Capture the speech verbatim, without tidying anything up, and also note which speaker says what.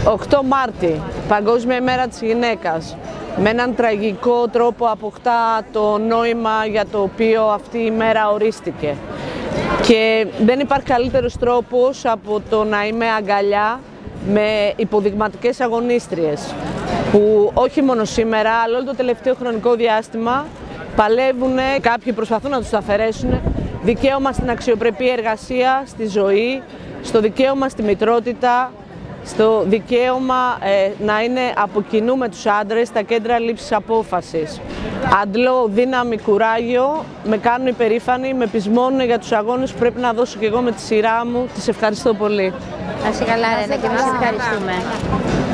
Speaker 1: οκτώ Μάρτη, Παγκόσμια ημέρα της γυναίκας. Με έναν τραγικό τρόπο αποκτά το νόημα για το οποίο αυτή η ημέρα ορίστηκε. Και δεν υπάρχει καλύτερος τρόπος από το να είμαι αγκαλιά με υποδειγματικές αγωνίστριες που όχι μόνο σήμερα, αλλά όλο το τελευταίο χρονικό διάστημα παλεύουν, κάποιοι προσπαθούν να τους τα αφαιρέσουν, δικαίωμα στην αξιοπρεπή εργασία, στη ζωή, στο δικαίωμα στη μητρότητα, στο δικαίωμα ε, να είναι από κοινού με τους άντρες στα κέντρα λήψης απόφασης. Αντλώ δύναμη, κουράγιο, με κάνουν υπερήφανοι, με πεισμώνουν για τους αγώνες που πρέπει να δώσω και εγώ με τη σειρά μου. Τις ευχαριστώ πολύ.
Speaker 2: Να είσαι καλά, Ρένα, και εμείς ευχαριστούμε.